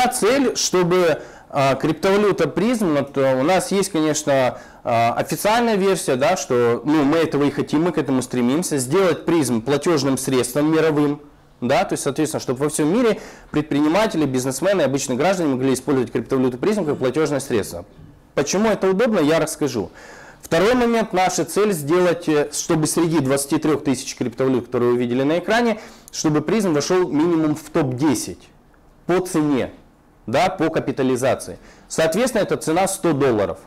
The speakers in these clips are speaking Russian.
моя цель, чтобы криптовалюта призм, у нас есть, конечно, официальная версия, да, что мы этого и хотим, мы к этому стремимся, сделать призм платежным средством мировым. Да, то есть, соответственно, чтобы во всем мире предприниматели, бизнесмены, обычные граждане могли использовать криптовалюту призм как платежное средство. Почему это удобно, я расскажу. Второй момент, наша цель сделать, чтобы среди 23 тысяч криптовалют, которые вы видели на экране, чтобы призм вошел минимум в топ-10 по цене, да, по капитализации. Соответственно, эта цена $100.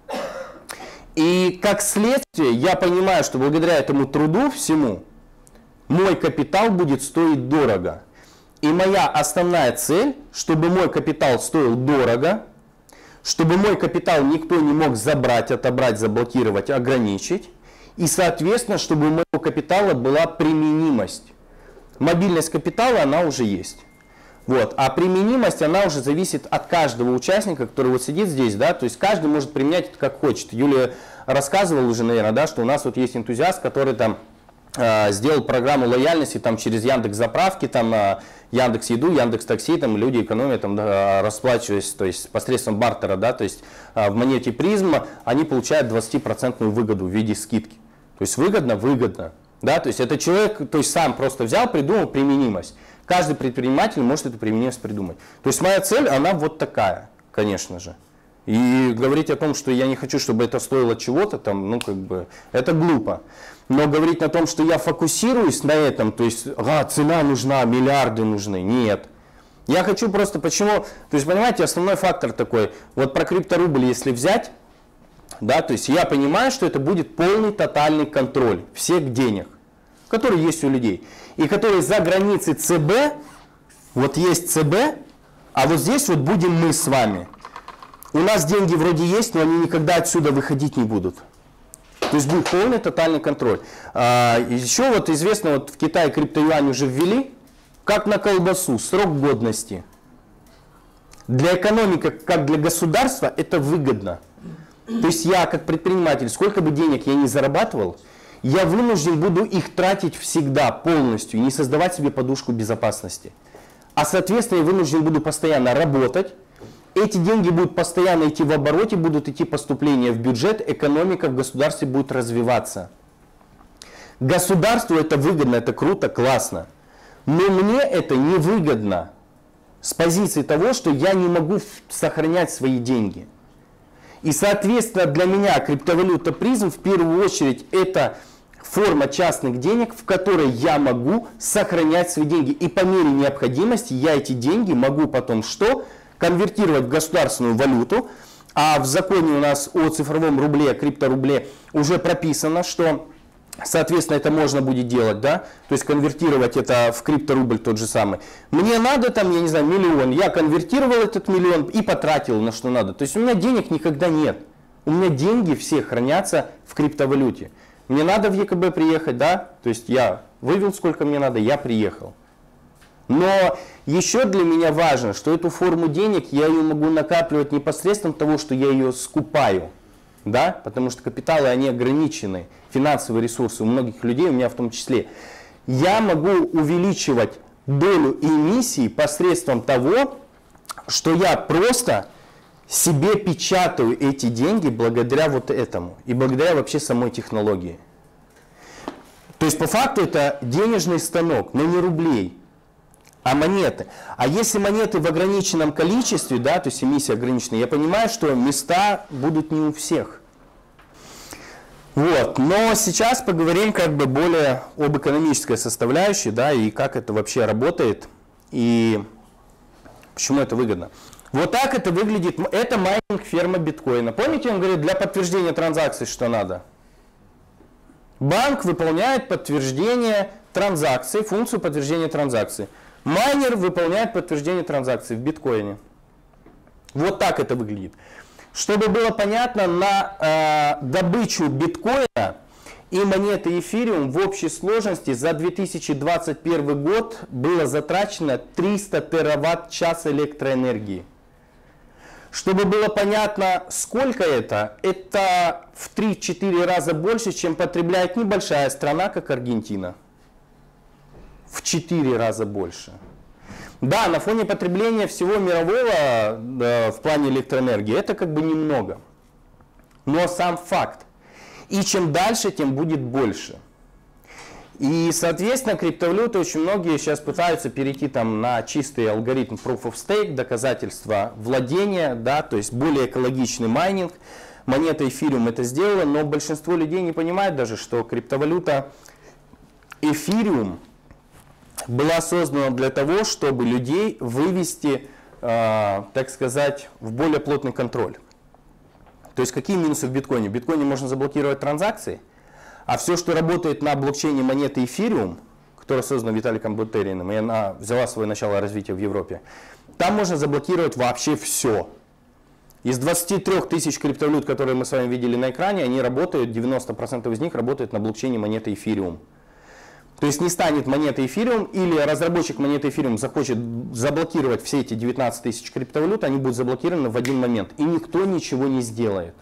И как следствие, я понимаю, что благодаря этому труду всему, мой капитал будет стоить дорого. И моя основная цель, чтобы мой капитал стоил дорого, чтобы мой капитал никто не мог забрать, отобрать, заблокировать, ограничить. И, соответственно, чтобы у моего капитала была применимость. Мобильность капитала, она уже есть. Вот. А применимость, она уже зависит от каждого участника, который вот сидит здесь. Да? То есть каждый может применять это как хочет. Юлия рассказывала уже, наверное, да, что у нас вот есть энтузиаст, который там сделал программу лояльности там, через Яндекс.Заправки, там, Яндекс.Еду, Яндекс.Такси, там люди экономят, там, расплачиваясь, то есть посредством бартера, да, то есть в монете призма они получают 20% выгоду в виде скидки. То есть выгодно, выгодно. Да, то есть это человек, то есть сам просто взял, придумал применимость. Каждый предприниматель может эту применимость придумать. То есть моя цель, она вот такая, конечно же. И говорить о том, что я не хочу, чтобы это стоило чего-то, там, ну, как бы, это глупо. Но говорить о том, что я фокусируюсь на этом, то есть, цена нужна, миллиарды нужны, нет. Я хочу просто, почему, то есть, понимаете, основной фактор такой, вот про крипторубль, если взять, да, то есть, я понимаю, что это будет полный, тотальный контроль всех денег, которые есть у людей, и которые за границей ЦБ, вот есть ЦБ, а вот здесь вот будем мы с вами. У нас деньги вроде есть, но они никогда отсюда выходить не будут. То есть будет полный тотальный контроль. Еще вот известно, вот в Китае криптоюань уже ввели, как на колбасу, срок годности. Для экономики, как для государства, это выгодно. То есть я как предприниматель, сколько бы денег я ни зарабатывал, я вынужден буду их тратить всегда полностью, не создавать себе подушку безопасности. А соответственно я вынужден буду постоянно работать. Эти деньги будут постоянно идти в обороте, будут идти поступления в бюджет, экономика в государстве будет развиваться. Государству это выгодно, это круто, классно. Но мне это не выгодно с позиции того, что я не могу сохранять свои деньги. И соответственно для меня криптовалюта призм в первую очередь это форма частных денег, в которой я могу сохранять свои деньги. И по мере необходимости я эти деньги могу потом что? Конвертировать в государственную валюту, а в законе у нас о цифровом рубле, о крипторубле уже прописано, что, соответственно, это можно будет делать, да, то есть конвертировать это в крипторубль тот же самый. Мне надо там, я не знаю, миллион, я конвертировал этот миллион и потратил на что надо. То есть у меня денег никогда нет, у меня деньги все хранятся в криптовалюте. Мне надо в ЕКБ приехать, да, то есть я вывел сколько мне надо, я приехал. Но еще для меня важно, что эту форму денег я ее могу накапливать не посредством того, что я ее скупаю, да? Потому что капиталы, они ограничены, финансовые ресурсы у многих людей, у меня в том числе. Я могу увеличивать долю эмиссии посредством того, что я просто себе печатаю эти деньги благодаря вот этому и благодаря вообще самой технологии. То есть по факту это денежный станок, но не рублей, а монеты. А если монеты в ограниченном количестве, да, то есть эмиссия ограничена, я понимаю, что места будут не у всех. Вот. Но сейчас поговорим как бы более об экономической составляющей, да, и как это вообще работает, и почему это выгодно. Вот так это выглядит. Это майнинг ферма биткоина. Помните, он говорит, для подтверждения транзакций что надо? Банк выполняет подтверждение транзакций, функцию подтверждения транзакций. Майнер выполняет подтверждение транзакций в биткоине. Вот так это выглядит. Чтобы было понятно, на добычу биткоина и монеты эфириум в общей сложности за 2021 год было затрачено 300 тераватт-час электроэнергии. Чтобы было понятно, сколько это в 3-4 раза больше, чем потребляет небольшая страна, как Аргентина. В 4 раза больше. Да, на фоне потребления всего мирового в плане электроэнергии это как бы немного. Но сам факт. И чем дальше, тем будет больше. И, соответственно, криптовалюты очень многие сейчас пытаются перейти там на чистый алгоритм Proof of Stake, доказательства владения, да, то есть более экологичный майнинг. Монета Ethereum это сделала, но большинство людей не понимает даже, что криптовалюта Ethereum была создана для того, чтобы людей вывести, так сказать, в более плотный контроль. То есть какие минусы в биткоине? В биткоине можно заблокировать транзакции, а все, что работает на блокчейне монеты Ethereum, которая создана Виталиком Бутериным, и она взяла свое начало развития в Европе, там можно заблокировать вообще все. Из 23 тысяч криптовалют, которые мы с вами видели на экране, они работают, 90% из них работают на блокчейне монеты Ethereum. То есть не станет монеты Ethereum, или разработчик монеты Ethereum захочет заблокировать все эти 19 тысяч криптовалют, они будут заблокированы в один момент, и никто ничего не сделает.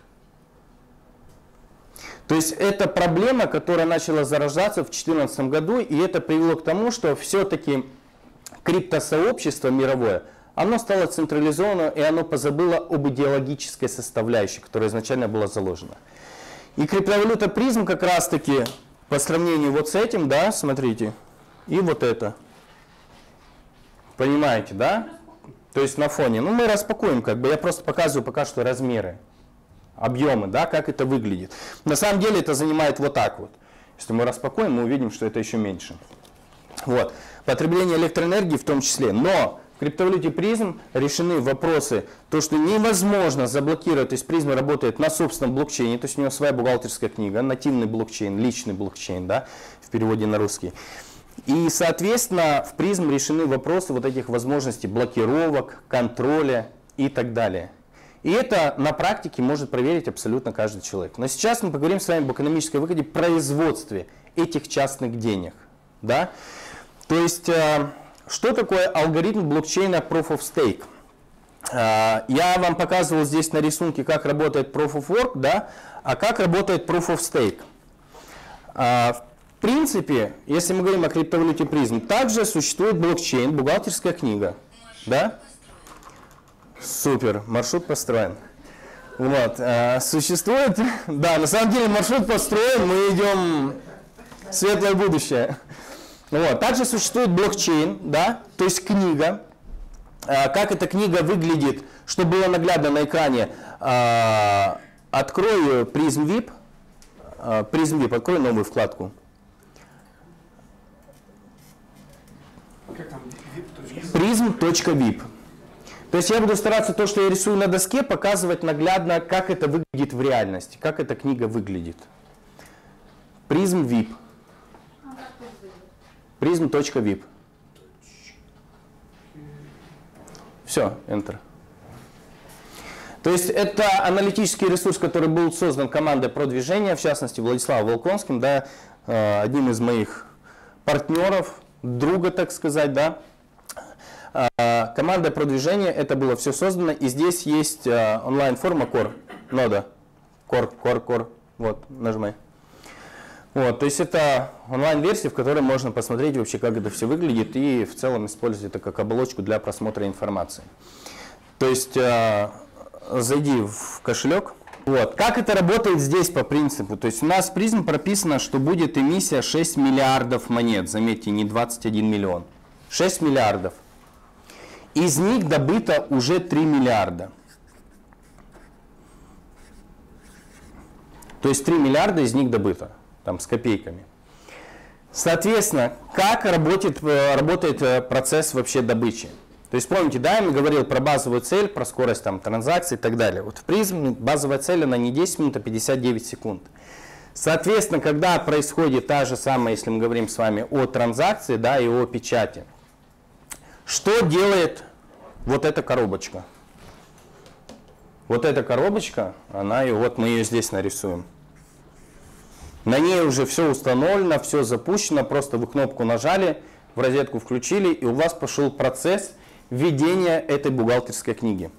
То есть это проблема, которая начала зарождаться в 2014 году, и это привело к тому, что все-таки криптосообщество мировое, оно стало централизовано, и оно позабыло об идеологической составляющей, которая изначально была заложена. И криптовалюта призм как раз-таки по сравнению вот с этим, да, смотрите, и вот это. Понимаете, да? То есть на фоне. Ну, мы распакуем, как бы, я просто показываю пока что размеры, объемы, да, как это выглядит. На самом деле это занимает вот так вот. Если мы распакуем, мы увидим, что это еще меньше. Вот. Потребление электроэнергии в том числе. Но в криптовалюте призм решены вопросы, то, что невозможно заблокировать, то есть призм работает на собственном блокчейне, то есть у него своя бухгалтерская книга, нативный блокчейн, личный блокчейн, да, в переводе на русский. И, соответственно, в призм решены вопросы вот этих возможностей блокировок, контроля и так далее. И это на практике может проверить абсолютно каждый человек. Но сейчас мы поговорим с вами об экономической выгоде производстве этих частных денег. Да? То есть, что такое алгоритм блокчейна Proof of Stake? Я вам показывал здесь на рисунке, как работает Proof of Work, да? А как работает Proof of Stake. В принципе, если мы говорим о криптовалюте призм, также существует блокчейн, бухгалтерская книга. Да? Супер, маршрут построен. Вот, существует, да, на самом деле маршрут построен, мы идем в светлое будущее. Вот, также существует блокчейн, да, то есть книга. Как эта книга выглядит, чтобы было наглядно на экране, открою Prism VIP, открою новую вкладку. Prism.vip. То есть я буду стараться то, что я рисую на доске, показывать наглядно, как это выглядит в реальности, как эта книга выглядит. Prism VIP. Prism.vip. Все, Enter. То есть это аналитический ресурс, который был создан командой продвижения, в частности Владиславом Волконским, да, одним из моих партнеров, друга, так сказать, да. Команда продвижения, это было все создано, и здесь есть онлайн-форма Core, нода, Core, вот, нажимай. Вот, то есть это онлайн-версия, в которой можно посмотреть вообще, как это все выглядит, и в целом использовать это как оболочку для просмотра информации. То есть зайди в кошелек. Вот. Как это работает здесь по принципу? То есть у нас в призм прописано, что будет эмиссия 6 миллиардов монет, заметьте, не 21 миллион, 6 миллиардов. Из них добыто уже 3 миллиарда. То есть 3 миллиарда из них добыто, там с копейками. Соответственно, как работает процесс вообще добычи? То есть помните, да, я говорил про базовую цель, про скорость там, транзакций и так далее. Вот в призм базовая цель, она не 10 минут, а 59 секунд. Соответственно, когда происходит та же самая, если мы говорим с вами о транзакции, да, и о печати, что делает вот эта коробочка? Вот эта коробочка, она, и вот мы ее здесь нарисуем. На ней уже все установлено, все запущено, просто вы кнопку нажали, в розетку включили, и у вас пошел процесс введения этой бухгалтерской книги.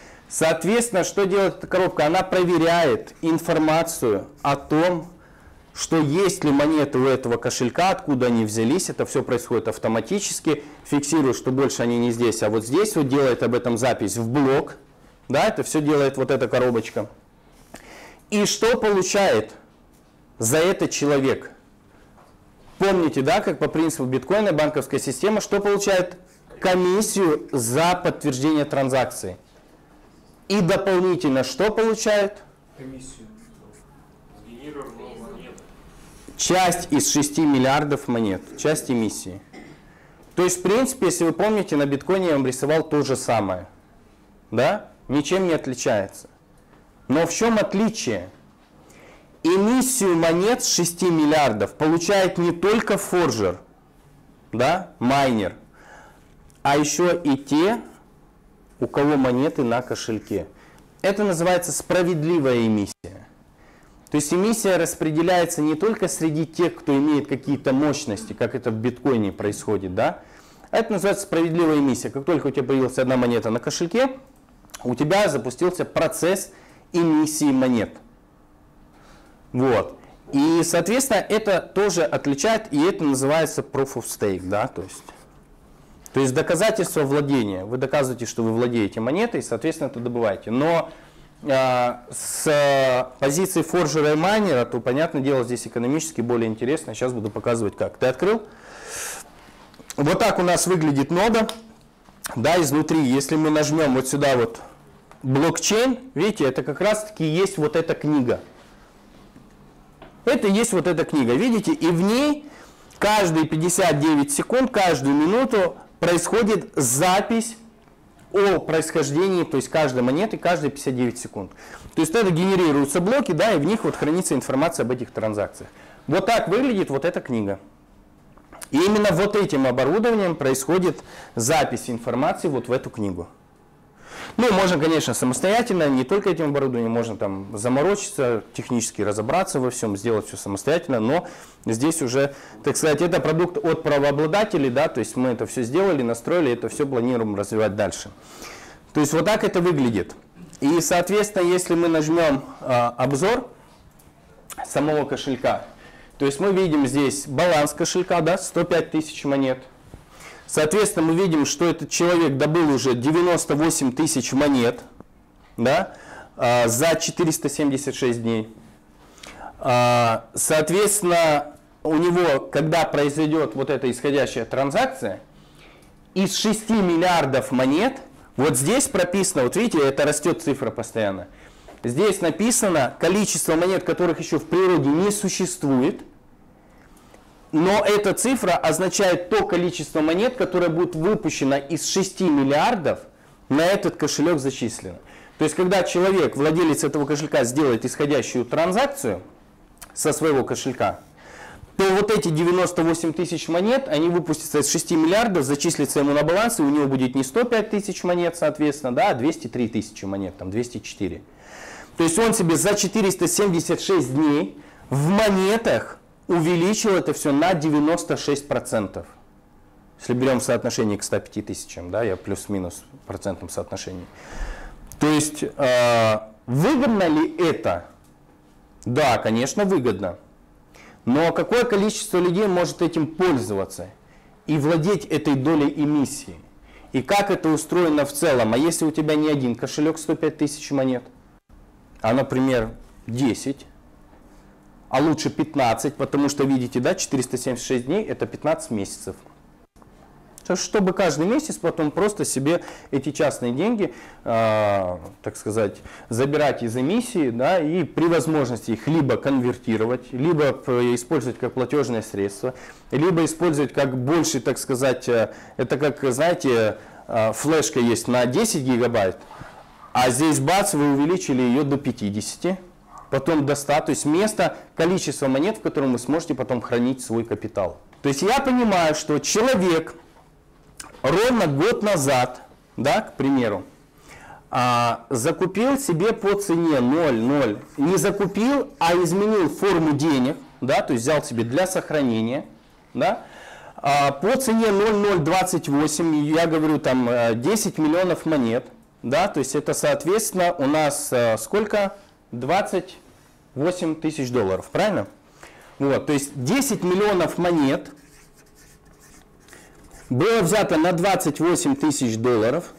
Соответственно, что делает эта коробка? Она проверяет информацию о том, что есть ли монеты у этого кошелька, откуда они взялись, это все происходит автоматически, фиксирует, что больше они не здесь, а вот здесь, вот делает об этом запись в блок, да, это все делает вот эта коробочка. И что получает за это человек? Помните, да, как по принципу биткоина, банковская система, что получает? Комиссию за подтверждение транзакции. И дополнительно что получает? Комиссию. Сгенерировал монет. Часть из 6 миллиардов монет, часть эмиссии. То есть, в принципе, если вы помните, на биткоине я вам рисовал то же самое. Да? Ничем не отличается. Но в чем отличие? Эмиссию монет с 6 миллиардов получает не только форджер, да, майнер, а еще и те, у кого монеты на кошельке. Это называется справедливая эмиссия. То есть эмиссия распределяется не только среди тех, кто имеет какие-то мощности, как это в биткоине происходит, да? Это называется справедливая эмиссия. Как только у тебя появилась одна монета на кошельке, у тебя запустился процесс эмиссии монет. Вот. И, соответственно, это тоже отличает, и это называется proof of stake, да, то есть доказательство владения. Вы доказываете, что вы владеете монетой, соответственно, это добываете. Но с позиции форджера и майнера, то, понятное дело, здесь экономически более интересно. Сейчас буду показывать, как. Ты открыл? Вот так у нас выглядит нода, да, изнутри. Если мы нажмем вот сюда вот блокчейн, видите, это как раз-таки есть вот эта книга. Это и есть вот эта книга, видите, и в ней каждые 59 секунд, каждую минуту происходит запись о происхождении, то есть каждой монеты, каждые 59 секунд. То есть это генерируются блоки, да, и в них вот хранится информация об этих транзакциях. Вот так выглядит вот эта книга. И именно вот этим оборудованием происходит запись информации вот в эту книгу. Ну, можно, конечно, самостоятельно, не только этим оборудованием, можно там заморочиться, технически разобраться во всем, сделать все самостоятельно, но здесь уже, так сказать, это продукт от правообладателей, да, то есть мы это все сделали, настроили, это все планируем развивать дальше. То есть вот так это выглядит. И, соответственно, если мы нажмем обзор самого кошелька, то есть мы видим здесь баланс кошелька, да, 105 тысяч монет. Соответственно, мы видим, что этот человек добыл уже 98 тысяч монет, да, за 476 дней. Соответственно, у него, когда произойдет вот эта исходящая транзакция, из 6 миллиардов монет, вот здесь прописано, вот видите, это растет цифра постоянно, здесь написано количество монет, которых еще в природе не существует. Но эта цифра означает то количество монет, которое будет выпущено из 6 миллиардов, на этот кошелек зачислено. То есть, когда человек, владелец этого кошелька, сделает исходящую транзакцию со своего кошелька, то вот эти 98 тысяч монет, они выпустятся из 6 миллиардов, зачислятся ему на баланс, и у него будет не 105 тысяч монет, соответственно, да, а 203 тысячи монет, там 204. То есть он себе за 476 дней в монетах увеличил это все на 96%. Если берем соотношение к 105 тысячам, да, я плюс-минус в процентном соотношении. То есть, выгодно ли это? Да, конечно, выгодно. Но какое количество людей может этим пользоваться и владеть этой долей эмиссии? И как это устроено в целом? А если у тебя не один кошелек 105 тысяч монет, а, например, 10, а лучше 15, потому что, видите, да, 476 дней – это 15 месяцев. Чтобы каждый месяц потом просто себе эти частные деньги, так сказать, забирать из эмиссии, да, и при возможности их либо конвертировать, либо использовать как платежное средство, либо использовать как больше, так сказать, это как, знаете, флешка есть на 10 гигабайт, а здесь бац, вы увеличили ее до 50. Потом до 100, то есть место, количество монет, в котором вы сможете потом хранить свой капитал. То есть я понимаю, что человек ровно год назад, да, к примеру, закупил себе по цене 0,0, не закупил, а изменил форму денег, да, то есть взял себе для сохранения, да, по цене 0,028, я говорю там 10 миллионов монет, да, то есть это соответственно у нас сколько? 28 тысяч долларов, правильно? Вот, то есть 10 миллионов монет было взято на 28 тысяч долларов.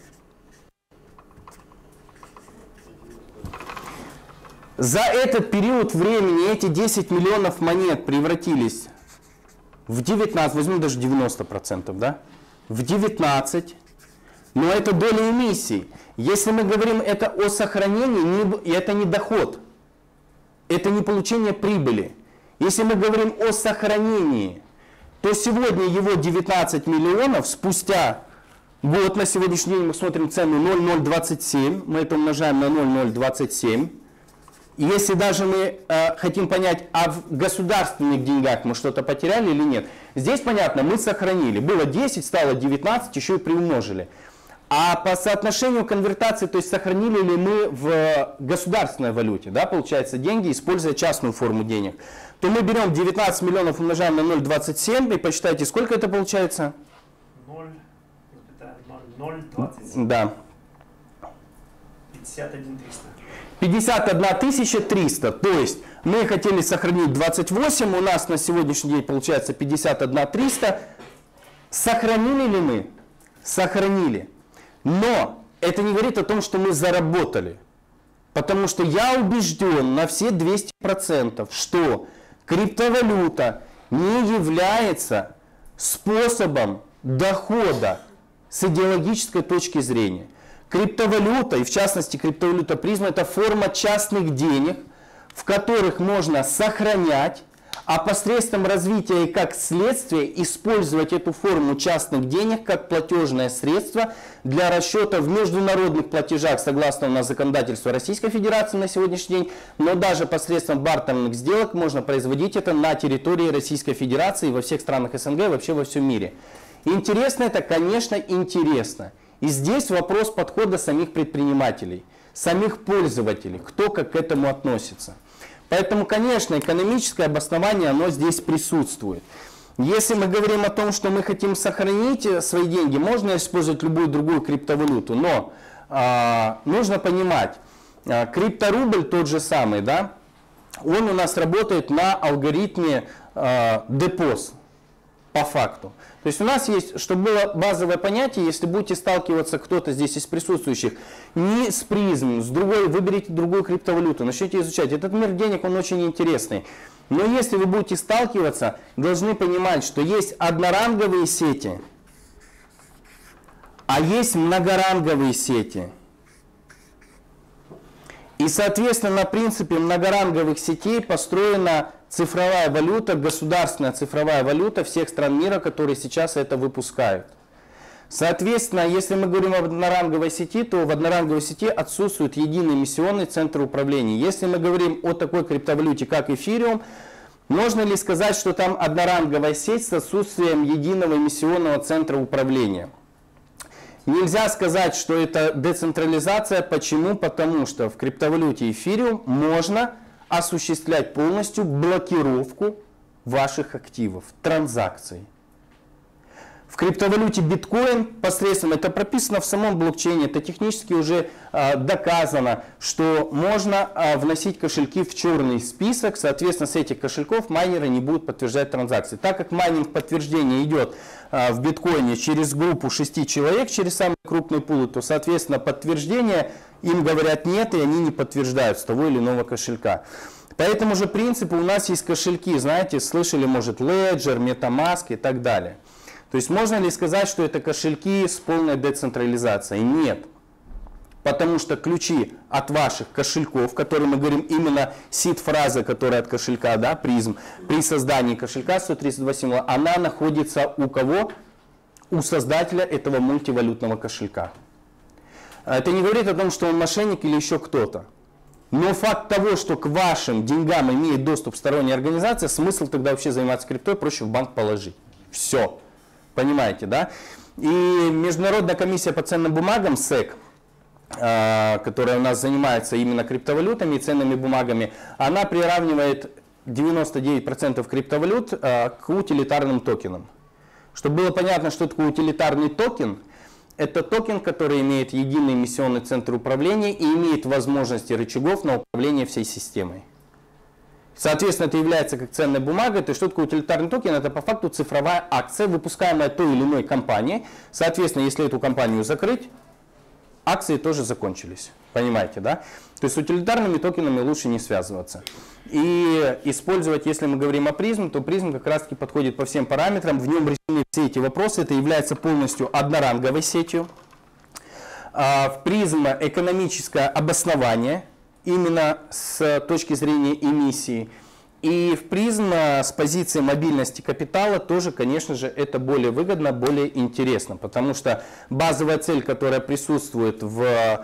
За этот период времени эти 10 миллионов монет превратились в 19, возьмем даже 90%, да? В 19, но это доля эмиссий. Если мы говорим это о сохранении, это не доход, это не получение прибыли. Если мы говорим о сохранении, то сегодня его 19 миллионов, спустя год, на сегодняшний день мы смотрим цену 0,027, мы это умножаем на 0,027. Если даже мы хотим понять, а в государственных деньгах мы что-то потеряли или нет, здесь понятно, мы сохранили. Было 10, стало 19, еще и приумножили. А по соотношению конвертации, то есть сохранили ли мы в государственной валюте, да, получается, деньги, используя частную форму денег, то мы берем 19 миллионов, умножаем на 0,27 и посчитайте, сколько это получается? 0,27. Да. 51 300. 51 300, то есть мы хотели сохранить 28, у нас на сегодняшний день получается 51 300. Сохранили ли мы? Сохранили. Но это не говорит о том, что мы заработали. Потому что я убежден на все 200%, что криптовалюта не является способом дохода с идеологической точки зрения. Криптовалюта, и в частности криптовалюта призма, это форма частных денег, в которых можно сохранять, а посредством развития и как следствие использовать эту форму частных денег как платежное средство для расчета в международных платежах, согласно у нас законодательству Российской Федерации на сегодняшний день, но даже посредством бартерных сделок можно производить это на территории Российской Федерации, во всех странах СНГ и вообще во всем мире. Интересно это, конечно, интересно. И здесь вопрос подхода самих предпринимателей, самих пользователей, кто как к этому относится. Поэтому, конечно, экономическое обоснование, оно здесь присутствует. Если мы говорим о том, что мы хотим сохранить свои деньги, можно использовать любую другую криптовалюту, но нужно понимать, крипторубль тот же самый, да, он у нас работает на алгоритме депоз, по факту. То есть у нас есть, чтобы было базовое понятие, если будете сталкиваться кто-то здесь из присутствующих, не с призм, с другой, выберите другую криптовалюту, начните изучать. Этот мир денег, он очень интересный. Но если вы будете сталкиваться, должны понимать, что есть одноранговые сети, а есть многоранговые сети. И, соответственно, на принципе многоранговых сетей построена цифровая валюта, государственная цифровая валюта всех стран мира, которые сейчас это выпускают. Соответственно, если мы говорим об одноранговой сети, то в одноранговой сети отсутствует единый эмиссионный центр управления. Если мы говорим о такой криптовалюте, как эфириум, можно ли сказать, что там одноранговая сеть с отсутствием единого эмиссионного центра управления? Нельзя сказать, что это децентрализация. Почему? Потому что в криптовалюте эфириум можно осуществлять полностью блокировку ваших активов, транзакций. В криптовалюте биткоин посредством, это прописано в самом блокчейне, это технически уже доказано, что можно вносить кошельки в черный список, соответственно, с этих кошельков майнеры не будут подтверждать транзакции. Так как майнинг подтверждения идет в биткоине через группу 6 человек, через самые крупные пулы, то, соответственно, подтверждение им говорят нет, и они не подтверждают с того или иного кошелька. По этому же принципу у нас есть кошельки, знаете, слышали, может, Ledger, MetaMask и так далее. То есть можно ли сказать, что это кошельки с полной децентрализацией? Нет. Потому что ключи от ваших кошельков, которые мы говорим именно сид-фраза, которая от кошелька, да, призм, при создании кошелька 132 символа, она находится у кого? У создателя этого мультивалютного кошелька. Это не говорит о том, что он мошенник или еще кто-то. Но факт того, что к вашим деньгам имеет доступ сторонняя организация, смысл тогда вообще заниматься криптой, проще в банк положить. Все. Понимаете, да? И Международная комиссия по ценным бумагам, СЭК, которая у нас занимается именно криптовалютами и ценными бумагами, она приравнивает 99% криптовалют к утилитарным токенам. Чтобы было понятно, что такое утилитарный токен, это токен, который имеет единый эмиссионный центр управления и имеет возможности рычагов на управление всей системой. Соответственно, это является как ценной бумагой. То есть, что такое утилитарный токен? Это по факту цифровая акция, выпускаемая той или иной компанией. Соответственно, если эту компанию закрыть, акции тоже закончились. Понимаете, да? То есть с утилитарными токенами лучше не связываться. И использовать, если мы говорим о призм, то призм как раз таки подходит по всем параметрам. В нем решены все эти вопросы. Это является полностью одноранговой сетью. В призм экономическое обоснование именно с точки зрения эмиссии. И в призм с позиции мобильности капитала тоже, конечно же, это более выгодно, более интересно. Потому что базовая цель, которая присутствует в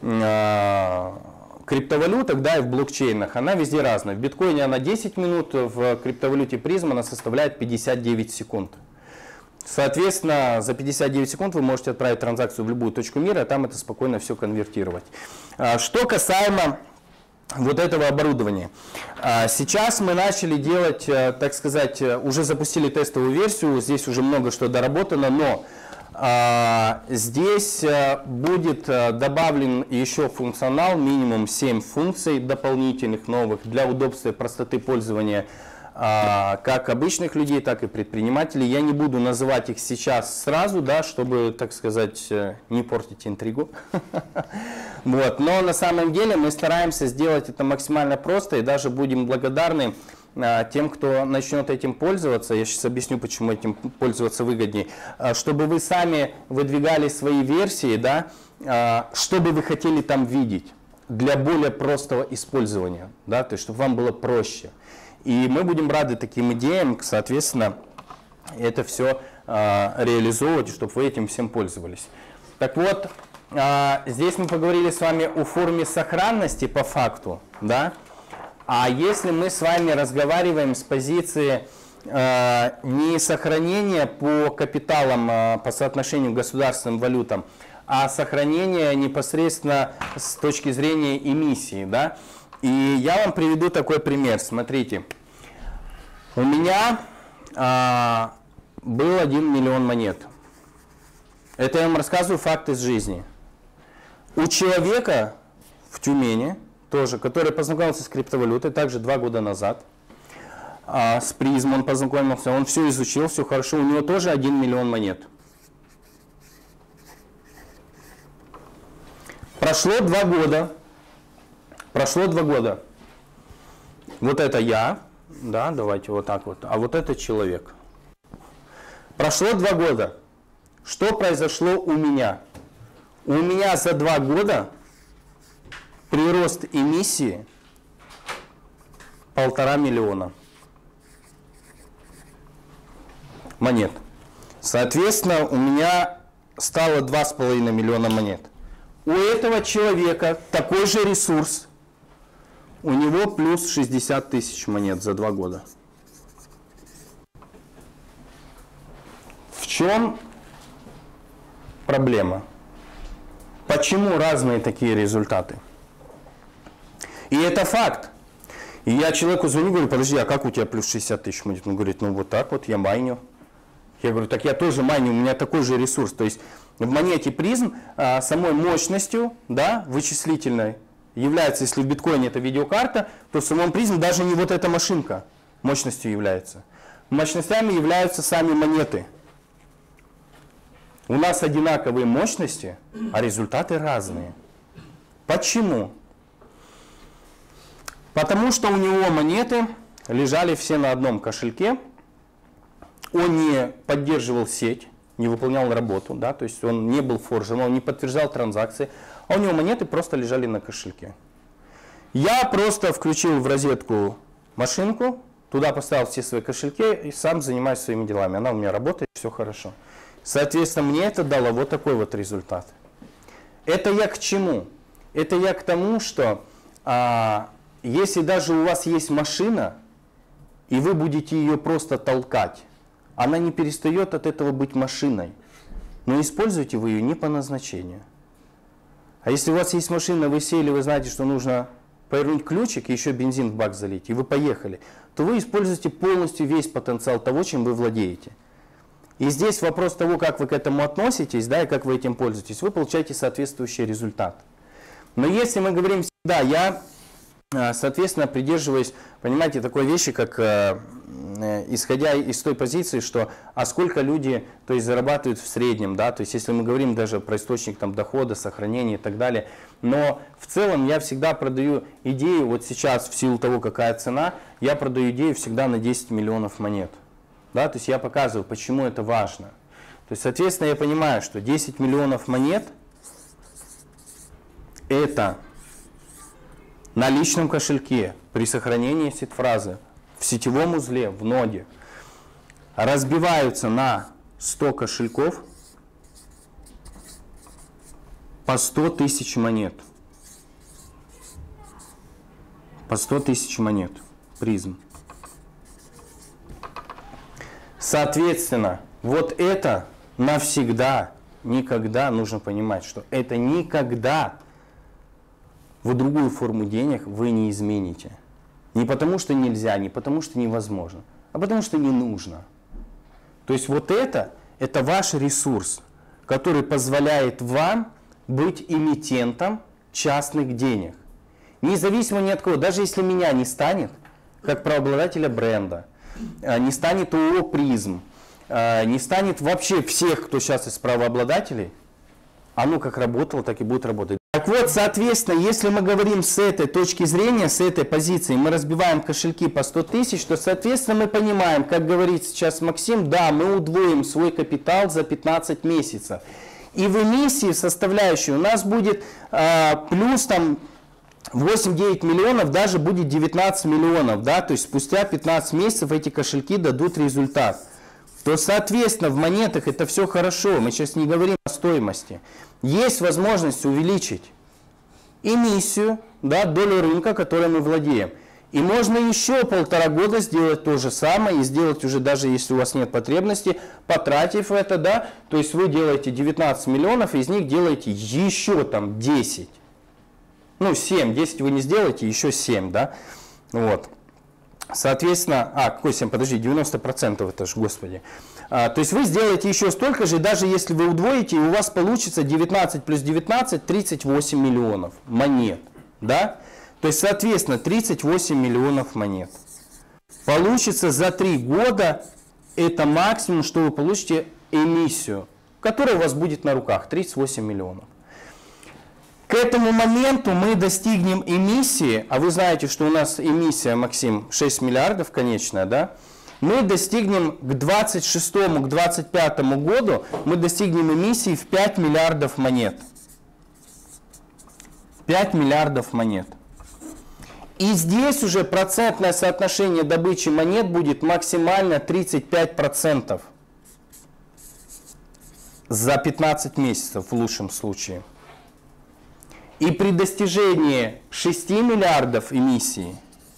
криптовалютах, да, и в блокчейнах, она везде разная. В биткоине она 10 минут, в криптовалюте призм она составляет 59 секунд. Соответственно, за 59 секунд вы можете отправить транзакцию в любую точку мира, а там это спокойно все конвертировать. Что касаемо вот этого оборудования. Сейчас мы начали делать, так сказать, уже запустили тестовую версию, здесь уже много что доработано, но здесь будет добавлен еще функционал, минимум 7 функций дополнительных новых для удобства и простоты пользования как обычных людей, так и предпринимателей. Я не буду называть их сейчас сразу, да, чтобы, так сказать, не портить интригу. Вот. Но на самом деле мы стараемся сделать это максимально просто и даже будем благодарны тем, кто начнет этим пользоваться. Я сейчас объясню, почему этим пользоваться выгоднее. Чтобы вы сами выдвигали свои версии, да, что бы вы хотели там видеть для более простого использования, да, то есть чтобы вам было проще. И мы будем рады таким идеям, соответственно, это все реализовывать, чтобы вы этим всем пользовались. Так вот, здесь мы поговорили с вами о форме сохранности по факту, да? А если мы с вами разговариваем с позиции не сохранения по капиталам, по соотношению к государственным валютам, а сохранения непосредственно с точки зрения эмиссии, да? И я вам приведу такой пример. Смотрите, у меня был 1 миллион монет. Это я вам рассказываю факт из жизни. У человека в Тюмени, тоже, который познакомился с криптовалютой, также 2 года назад, с призм он познакомился, он все изучил, все хорошо, у него тоже 1 миллион монет. Прошло 2 года. Прошло 2 года. Вот это я, да, давайте вот так вот, а вот это человек. Прошло 2 года. Что произошло у меня? У меня за 2 года прирост эмиссии 1,5 миллиона монет. Соответственно, у меня стало 2,5 миллиона монет. У этого человека такой же ресурс. У него плюс 60 тысяч монет за 2 года. В чем проблема? Почему разные такие результаты? И это факт. И я человеку звоню, говорю, подожди, а как у тебя плюс 60 тысяч монет? Он говорит, ну вот так вот, я майню. Я говорю, так я тоже майню, у меня такой же ресурс. То есть в монете призм самой мощностью, да, вычислительной, является, если в биткоине это видеокарта, то в самом призм даже не вот эта машинка мощностью является. Мощностями являются сами монеты. У нас одинаковые мощности, а результаты разные. Почему? Потому что у него монеты лежали все на одном кошельке, он не поддерживал сеть, не выполнял работу, да, то есть он не был форжем, он не подтверждал транзакции, а у него монеты просто лежали на кошельке. Я просто включил в розетку машинку, туда поставил все свои кошельки и сам занимаюсь своими делами. Она у меня работает, все хорошо. Соответственно, мне это дало вот такой вот результат. Это я к чему? Это я к тому, что если даже у вас есть машина, и вы будете ее просто толкать, она не перестает от этого быть машиной. Но используйте вы ее не по назначению. А если у вас есть машина, вы сели, вы знаете, что нужно повернуть ключик и еще бензин в бак залить, и вы поехали, то вы используете полностью весь потенциал того, чем вы владеете. И здесь вопрос того, как вы к этому относитесь, да, и как вы этим пользуетесь, вы получаете соответствующий результат. Но если мы говорим всегда, я соответственно, придерживаясь, понимаете, такой вещи, как исходя из той позиции, что а сколько люди, то есть, зарабатывают в среднем, да, то есть если мы говорим даже про источник там дохода, сохранения и так далее, но в целом я всегда продаю идею, вот сейчас в силу того, какая цена, я продаю идею всегда на 10 миллионов монет, да, то есть я показываю, почему это важно. То есть, соответственно, я понимаю, что 10 миллионов монет это на личном кошельке при сохранении сид-фразы в сетевом узле, в ноде, разбиваются на 100 кошельков по 100 тысяч монет. По 100 тысяч монет. Призм. Соответственно, вот это навсегда, никогда, нужно понимать, что это никогда в другую форму денег вы не измените. Не потому что нельзя, не потому что невозможно, а потому что не нужно. То есть вот это ваш ресурс, который позволяет вам быть эмитентом частных денег. Независимо ни от кого, даже если меня не станет, как правообладателя бренда, не станет ООО «Призм», не станет вообще всех, кто сейчас из правообладателей, оно как работало, так и будет работать. Так вот, соответственно, если мы говорим с этой точки зрения, с этой позиции, мы разбиваем кошельки по 100 тысяч, то, соответственно, мы понимаем, как говорит сейчас Максим, да, мы удвоим свой капитал за 15 месяцев. И в эмиссии составляющей у нас будет плюс там 8-9 миллионов, даже будет 19 миллионов, да, то есть спустя 15 месяцев эти кошельки дадут результат. То, соответственно, в монетах это все хорошо, мы сейчас не говорим о стоимости. Есть возможность увеличить эмиссию, да, долю рынка, которой мы владеем. И можно еще 1,5 года сделать то же самое, и сделать уже даже если у вас нет потребности, потратив это, да, то есть вы делаете 19 миллионов, из них делаете еще там 10. Ну, 7, 10 вы не сделаете, еще 7, да, вот. Соответственно, какой 7, подожди, 90% это же, господи. То есть вы сделаете еще столько же, даже если вы удвоите, у вас получится 19 плюс 19, 38 миллионов монет, да? То есть, соответственно, 38 миллионов монет. Получится за 3 года, это максимум, что вы получите эмиссию, которая у вас будет на руках, 38 миллионов. К этому моменту мы достигнем эмиссии, а вы знаете, что у нас эмиссия, Максим, 6 миллиардов конечная, да? Мы достигнем к 26-му, к 25-му году, мы достигнем эмиссии в 5 миллиардов монет. 5 миллиардов монет. И здесь уже процентное соотношение добычи монет будет максимально 35%. За 15 месяцев в лучшем случае. И при достижении 6 миллиардов эмиссии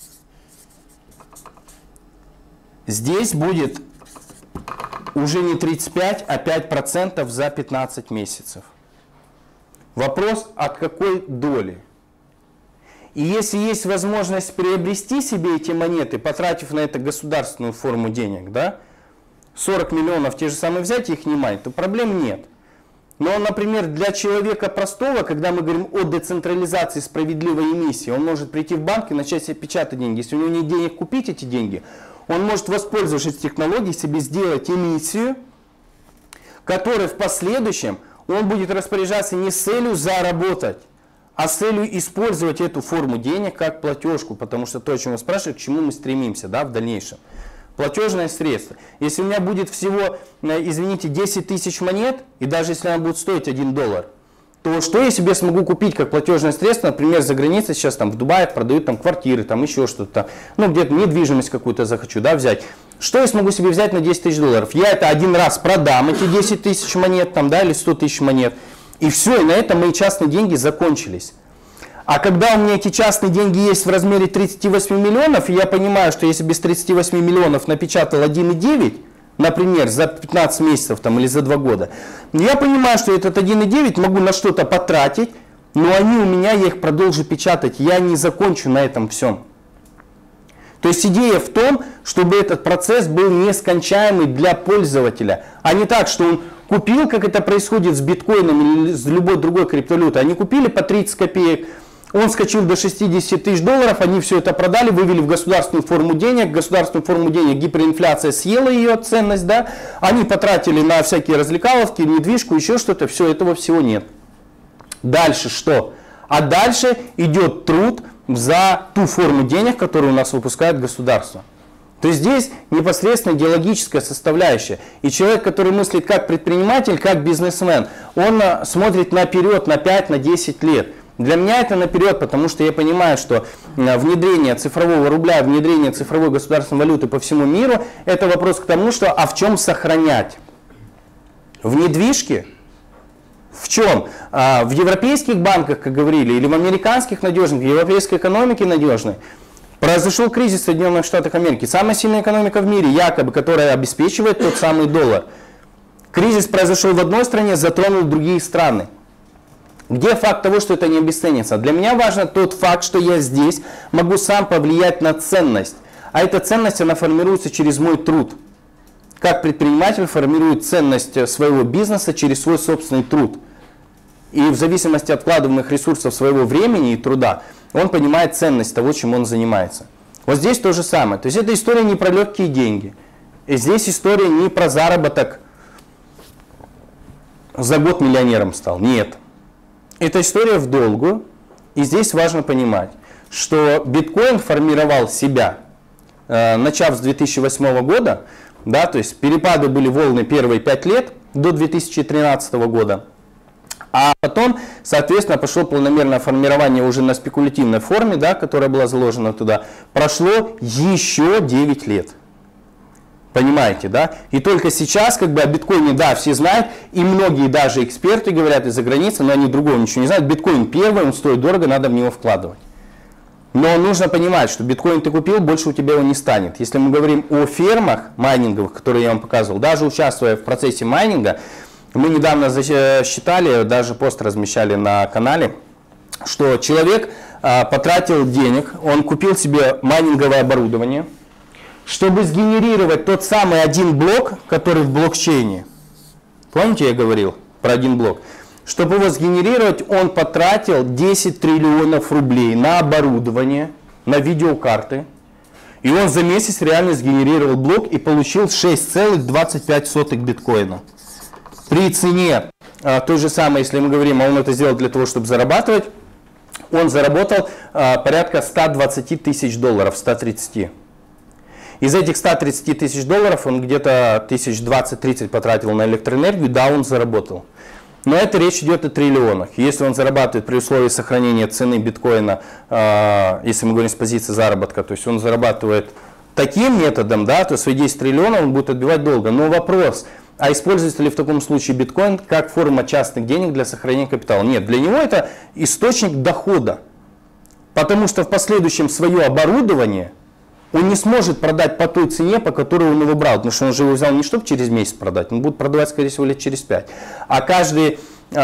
здесь будет уже не 35, а 5% за 15 месяцев. Вопрос, от какой доли? И если есть возможность приобрести себе эти монеты, потратив на это государственную форму денег, да, 40 миллионов те же самые взять и их не мать, то проблем нет. Но, например, для человека простого, когда мы говорим о децентрализации справедливой эмиссии, он может прийти в банк и начать себе печатать деньги. Если у него нет денег купить эти деньги, он может, воспользовавшись технологией, себе сделать эмиссию, которой в последующем он будет распоряжаться не с целью заработать, а с целью использовать эту форму денег как платежку. Потому что то, о чем вы спрашиваете, к чему мы стремимся, да, в дальнейшем. Платежное средство. Если у меня будет всего, извините, 10 тысяч монет, и даже если она будет стоить $1, то что я себе смогу купить как платежное средство, например, за границей сейчас там в Дубае продают там квартиры, там еще что-то, ну где-то недвижимость какую-то захочу, да, взять. Что я смогу себе взять на $10 тысяч? Я это один раз продам, эти 10 тысяч монет там, да, или 100 тысяч монет, и все, и на этом мои частные деньги закончились. А когда у меня эти частные деньги есть в размере 38 миллионов, и я понимаю, что если без 38 миллионов напечатал 1,9, например, за 15 месяцев там, или за 2 года, я понимаю, что этот 1,9 могу на что-то потратить, но они у меня, я их продолжу печатать, я не закончу на этом всем. То есть идея в том, чтобы этот процесс был нескончаемый для пользователя, а не так, что он купил, как это происходит с биткоином или с любой другой криптовалютой, они купили по 30 копеек, Он скачал до 60 тысяч долларов, они все это продали, вывели в государственную форму денег, гиперинфляция съела ее ценность, да, они потратили на всякие развлекаловки, недвижку, еще что-то, все, этого всего нет. Дальше что? А дальше идет труд за ту форму денег, которую у нас выпускает государство. То есть здесь непосредственно идеологическая составляющая. И человек, который мыслит как предприниматель, как бизнесмен, он смотрит наперед, на 5, на 10 лет. Для меня это наперед, потому что я понимаю, что внедрение цифрового рубля, внедрение цифровой государственной валюты по всему миру, это вопрос к тому, что а в чем сохранять? В недвижке? В чем? В европейских банках, как говорили, или в американских надежных, в европейской экономике надежной. Произошел кризис в Соединенных Штатах Америки. Самая сильная экономика в мире, якобы, которая обеспечивает тот самый доллар. Кризис произошел в одной стране, затронул другие страны. Где факт того, что это не обесценится? Для меня важен тот факт, что я здесь могу сам повлиять на ценность. А эта ценность, она формируется через мой труд. Как предприниматель формирует ценность своего бизнеса через свой собственный труд. И в зависимости от вкладываемых ресурсов своего времени и труда, он понимает ценность того, чем он занимается. Вот здесь то же самое. То есть эта история не про легкие деньги. И здесь история не про заработок. За год миллионером стал. Нет. Это история в долгую. И здесь важно понимать, что биткоин формировал себя, начав с 2008 года. Да, то есть перепады были волны первые 5 лет до 2013 года. А потом, соответственно, пошло планомерное формирование уже на спекулятивной форме, да, которая была заложена туда. Прошло еще 9 лет. Понимаете, да? И только сейчас, как бы о биткоине, да, все знают, и многие даже эксперты говорят из-за границы, но они другого ничего не знают. Биткоин первый, он стоит дорого, надо в него вкладывать. Но нужно понимать, что биткоин ты купил, больше у тебя его не станет. Если мы говорим о фермах майнинговых, которые я вам показывал, даже участвуя в процессе майнинга, мы недавно считали, даже пост размещали на канале, что человек потратил денег, он купил себе майнинговое оборудование, чтобы сгенерировать тот самый один блок, который в блокчейне. Помните, я говорил про один блок? Чтобы его сгенерировать, он потратил 10 триллионов рублей на оборудование, на видеокарты. И он за месяц реально сгенерировал блок и получил 6,25 биткоина. При цене той же самой, если мы говорим, а он это сделал для того, чтобы зарабатывать, он заработал порядка 120 тысяч долларов, 130. Из этих 130 тысяч долларов он где-то 1020-30 потратил на электроэнергию, да, он заработал. Но это речь идет о триллионах. Если он зарабатывает при условии сохранения цены биткоина, если мы говорим с позиции заработка, то есть он зарабатывает таким методом, да, то свои 10 триллионов он будет отбивать долго. Но вопрос, а используется ли в таком случае биткоин как форма частных денег для сохранения капитала? Нет, для него это источник дохода. Потому что в последующем свое оборудование он не сможет продать по той цене, по которой он его брал. Потому что он же его взял не чтобы через месяц продать, он будет продавать, скорее всего, лет через 5. А каждые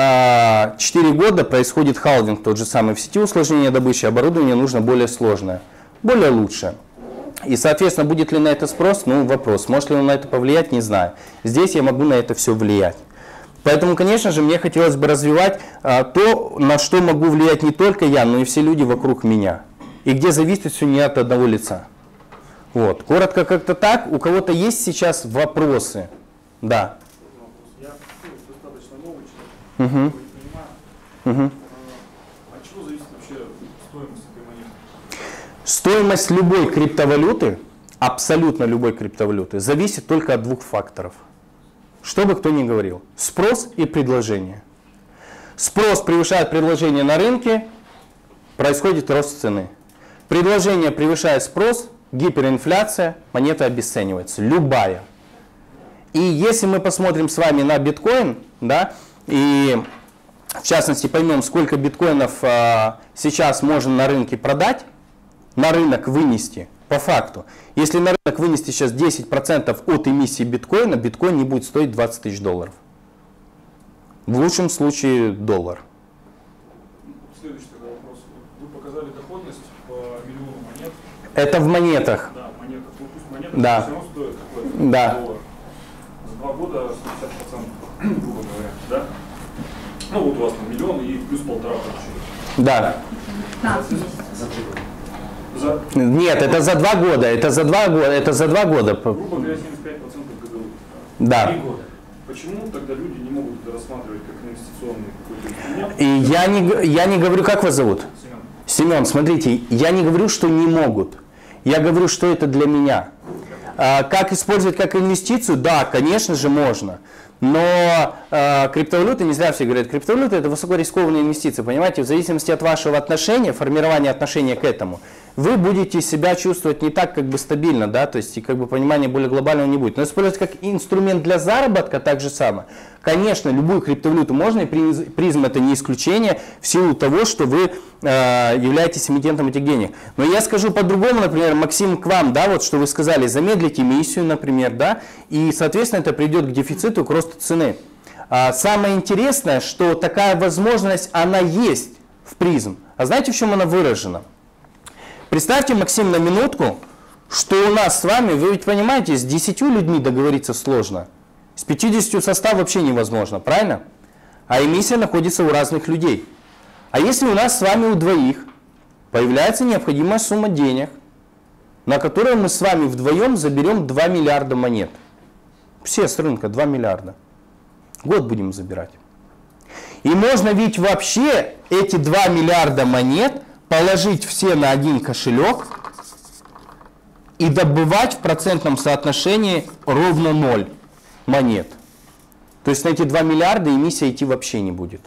4 года происходит халвинг, тот же самый в сети усложнения добычи, оборудование нужно более сложное, более лучшее. И, соответственно, будет ли на это спрос? Ну, вопрос. Может ли он на это повлиять? Не знаю. Здесь я могу на это все влиять. Поэтому, конечно же, мне хотелось бы развивать то, на что могу влиять не только я, но и все люди вокруг меня. И где зависит все не от одного лица. Вот. Коротко как-то так. У кого-то есть сейчас вопросы? Да. Я достаточно новый человек, не понимаю. От чего зависит вообще стоимость этой монеты? Стоимость любой криптовалюты, абсолютно любой криптовалюты, зависит только от двух факторов. Что бы кто ни говорил. Спрос и предложение. Спрос превышает предложение на рынке, происходит рост цены. Предложение превышает спрос, гиперинфляция, монета обесценивается. Любая. И если мы посмотрим с вами на биткоин, да, и в частности поймем, сколько биткоинов сейчас можно на рынке продать, на рынок вынести, по факту. Если на рынок вынести сейчас 10% от эмиссии биткоина, биткоин не будет стоить 20 тысяч долларов. В лучшем случае доллар. Следующий тогда вопрос. Вы показали доходность по миллиону монет. Это в монетах. Да, монетах. Ну пусть монеты Да. все равно стоят какой-то Да. доллар. За 2 года 150%, грубо говоря, да? Ну вот у вас там миллион и плюс 1,5 получили. Да. 15 месяцев. Нет, это за 2 года. Это за 2 года. Это за 2 года. Грубо говоря, 75% ГДУ. Да. 3 года. Почему тогда люди не могут это рассматривать как инвестиционный какой-то инструмент? И я не говорю, как вас зовут? Семен, смотрите, я не говорю, что не могут. Я говорю, что это для меня. Как использовать как инвестицию? Да, конечно же, можно. Но криптовалюта, не зря все говорят, криптовалюта это высокорискованные инвестиции, понимаете, в зависимости от вашего отношения, формирования отношения к этому, вы будете себя чувствовать не так как бы стабильно, да, то есть и как бы понимания более глобального не будет. Но использовать как инструмент для заработка так же самое. Конечно, любую криптовалюту можно, и призм это не исключение в силу того, что вы являетесь эмитентом этих денег. Но я скажу по-другому, например, Максим, к вам, да, вот что вы сказали, замедлить эмиссию, например, да, и, соответственно, это придет к дефициту, к росту цены. Самое интересное, что такая возможность, она есть в призм. А знаете, в чем она выражена? Представьте, Максим, на минутку, что у нас с вами, вы ведь понимаете, с 10 людьми договориться сложно, с 50 состав вообще невозможно, правильно? А эмиссия находится у разных людей. А если у нас с вами у двоих появляется необходимая сумма денег, на которую мы с вами вдвоем заберем 2 миллиарда монет. Все с рынка 2 миллиарда. Год будем забирать. И можно ведь вообще эти 2 миллиарда монет положить все на один кошелек и добывать в процентном соотношении ровно 0 монет. То есть на эти 2 миллиарда эмиссия идти вообще не будет.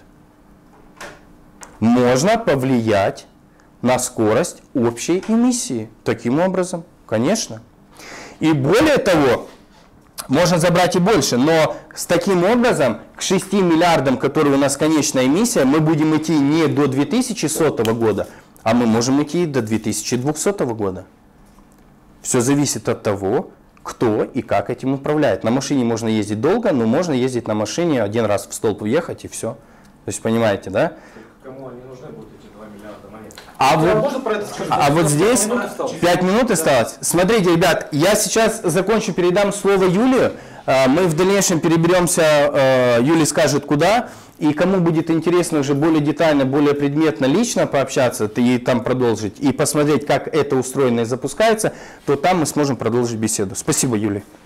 Можно повлиять на скорость общей эмиссии. Таким образом, конечно. И более того, можно забрать и больше, но с таким образом к 6 миллиардам, которые у нас конечная эмиссия, мы будем идти не до 2100 года, а мы можем идти до 2200 года. Все зависит от того, кто и как этим управляет. На машине можно ездить долго, но можно ездить на машине, один раз в столб въехать и все. То есть понимаете, да? Кому они нужны будут эти 2 миллиарда монет? А вот здесь 5 минут осталось. Смотрите, ребят, я сейчас закончу, передам слово Юле. Мы в дальнейшем переберемся, Юля скажет куда. И кому будет интересно уже более детально, более предметно, лично пообщаться и там продолжить, и посмотреть, как это устроено и запускается, то там мы сможем продолжить беседу. Спасибо, Юля.